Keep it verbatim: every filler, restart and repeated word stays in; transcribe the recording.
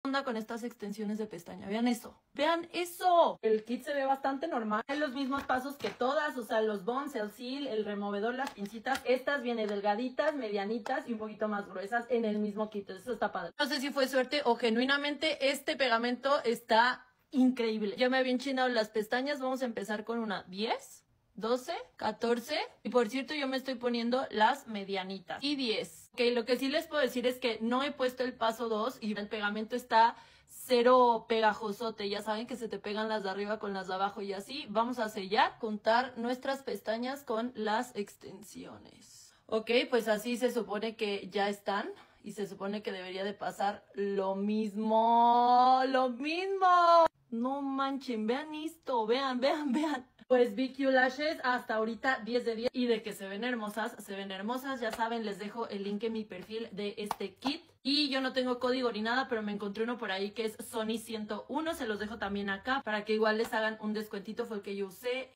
onda con estas extensiones de pestaña? Vean eso, vean eso. El kit se ve bastante normal, hay los mismos pasos que todas, o sea, los bonds, el seal, el removedor, las pincitas. Estas vienen delgaditas, medianitas y un poquito más gruesas en el mismo kit, eso está padre. No sé si fue suerte o genuinamente este pegamento está increíble. Ya me había enchinado las pestañas, vamos a empezar con una diez. doce, catorce, y por cierto yo me estoy poniendo las medianitas, y diez. Ok, lo que sí les puedo decir es que no he puesto el paso dos y el pegamento está cero pegajosote, ya saben que se te pegan las de arriba con las de abajo y así. Vamos a sellar, juntar nuestras pestañas con las extensiones. Ok, pues así se supone que ya están. Y se supone que debería de pasar lo mismo, lo mismo. No manchen, vean esto, vean, vean, vean. Pues B Q Lashes hasta ahorita diez de diez y de que se ven hermosas, se ven hermosas. Ya saben, les dejo el link en mi perfil de este kit. Y yo no tengo código ni nada, pero me encontré uno por ahí que es Sony ciento uno. Se los dejo también acá para que igual les hagan un descuentito. Fue el que yo usé